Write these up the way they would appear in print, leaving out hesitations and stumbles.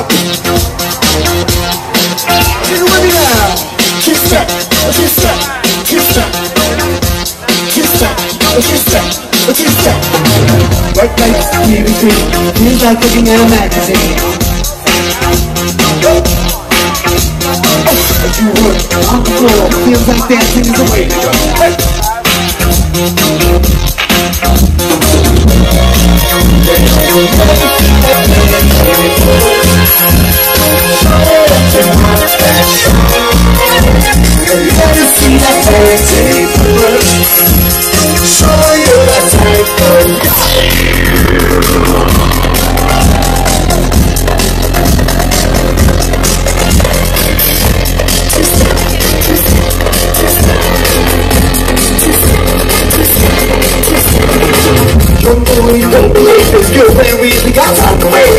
Get with me now. Kiss that, kiss that, kiss that, kiss that, kiss that, kiss that. White lights, TV screen, feels like looking at a magazine. If you work on the floor, feels like dancing is the way to go. Let us see that fancy push. Show you that type of guy. Don't believe this girlfriend really got out the way.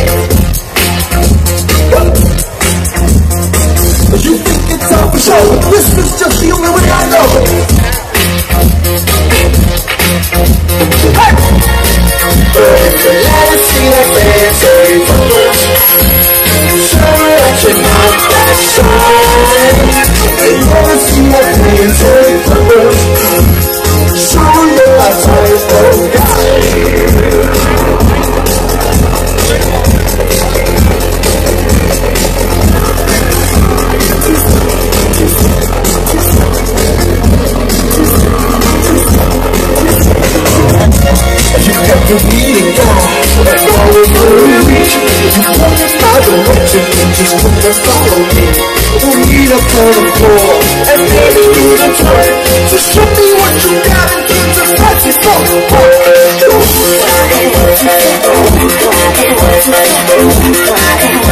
You think it's all for show, but this is just the only way I know. Hey! Let us see that fancy push. Show that you're not that shy. You wanna see that fancy push. Show you that type of guy. You're meeting God, that's all we're gonna reach. If you want to find the direction, just come and follow me. We'll meet up on the floor, and maybe do the turn. So show me what you got in terms of fancy stuff.